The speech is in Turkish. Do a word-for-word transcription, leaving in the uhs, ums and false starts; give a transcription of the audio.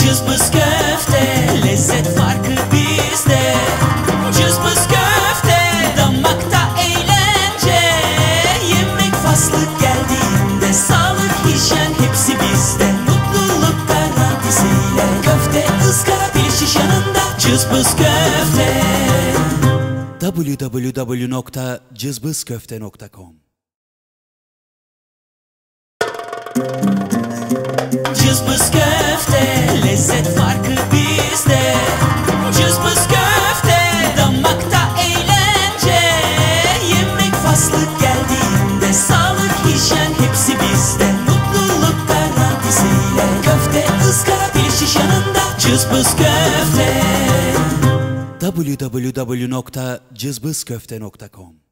Cızbız köfte, lezzet farkı bizde. Cızbız köfte, damakta eğlence. Yemek faslı geldiğinde sağlık, hijyen hepsi bizde. Mutluluk garantisiyle köfte, ızgara, piliç şiş yanında. Cızbız köfte. w w w nokta cızbız köfte nokta com Cızbız köfte, lezzet farkı bizde. Cızbız köfte, damakta eğlence. Yemek faslı geldiğinde sağlık, hijyen hepsi bizde. Mutluluk garantisiyle köfte, ızgara, piliç şiş yanında. Cızbız köfte. w w w nokta cızbız köfte nokta com